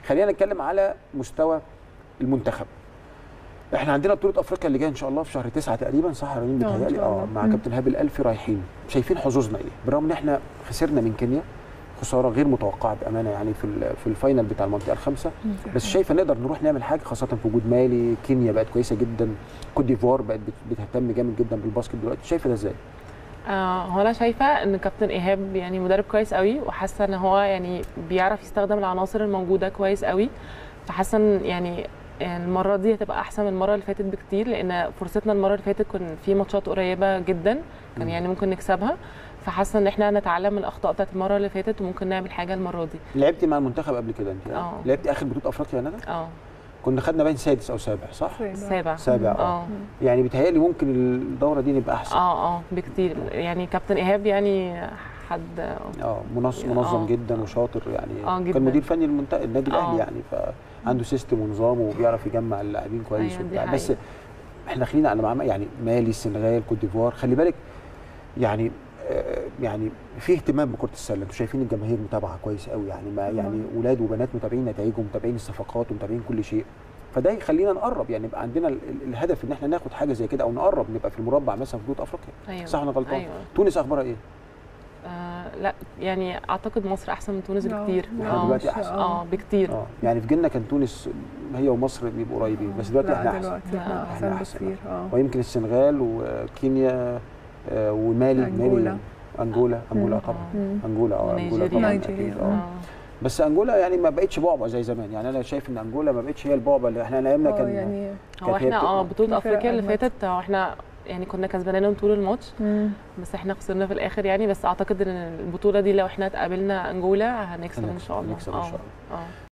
خلينا نتكلم على مستوى المنتخب. احنا عندنا بطوله افريقيا اللي جايه ان شاء الله في شهر 9 تقريبا، صح يا رنين؟ بيتهيألي مع كابتن هاب الالفي رايحين. شايفين حظوظنا ايه؟ بالرغم ان احنا خسرنا من كينيا خساره غير متوقعه بامانه، يعني في الفاينل بتاع المنطقه الخامسه، بس شايفه نقدر نروح نعمل حاجه، خاصه في وجود مالي. كينيا بقت كويسه جدا، كوت ديفوار بقت بتهتم جامد جدا بالباسكت دلوقتي. شايفه ده ازاي؟ هو انا شايفه ان كابتن ايهاب يعني مدرب كويس قوي، وحاسه ان هو يعني بيعرف يستخدم العناصر الموجوده كويس قوي. فحاسه ان يعني المره دي هتبقى احسن من المره اللي فاتت بكتير، لان فرصتنا المره اللي فاتت كان في ماتشات قريبه جدا كان يعني ممكن نكسبها. فحاسه ان احنا نتعلم من الاخطاء بتاعت المره اللي فاتت وممكن نعمل حاجه المره دي. لعبتي مع المنتخب قبل كده انت؟ لعبتي اخر بطوله افريقيا يا ندى؟ كنا خدنا باين سادس او سابع، صح؟ سابع. يعني بيتهيألي ممكن الدوره دي نبقى احسن. بكتير. يعني كابتن ايهاب يعني حد منظم جدا وشاطر، يعني كان مدير فني النادي الاهلي، يعني فعنده سيستم ونظام وبيعرف يجمع اللاعبين كويس وبتاع. بس احنا داخلين على يعني مالي، السنغال، كوت ديفوار. خلي بالك يعني في اهتمام بكره السله، انتوا شايفين الجماهير متابعه كويس قوي، يعني ما يعني ولاد وبنات متابعين نتائجهم، متابعين الصفقات ومتابعين كل شيء. فده يخلينا نقرب، يعني يبقى عندنا الهدف ان احنا ناخد حاجه زي كده او نقرب نبقى في المربع مثلا في بطوله افريقيا. صح ولا غلطان؟ تونس اخبارها ايه؟ لا يعني اعتقد مصر احسن من تونس بكتير. دلوقتي احسن بكتير. يعني في جيلنا كان تونس هي ومصر بيبقوا قريبين، بس دلوقتي احنا احسن بكتير. ويمكن السنغال وكينيا ومالي، انجولا طبعا، انجولا طبعا اكيد. بس انجولا يعني ما بقتش بعبع زي زمان، يعني انا شايف ان انجولا ما بقتش هي البعبع اللي احنا ايامنا كان. يعني احنا بطوله افريقيا اللي فاتت احنا يعني كنا كسبانين طول الماتش، بس احنا خسرنا في الاخر يعني. بس اعتقد ان البطوله دي لو احنا اتقابلنا انجولا هنكسب ان شاء الله. نكسب ان شاء الله.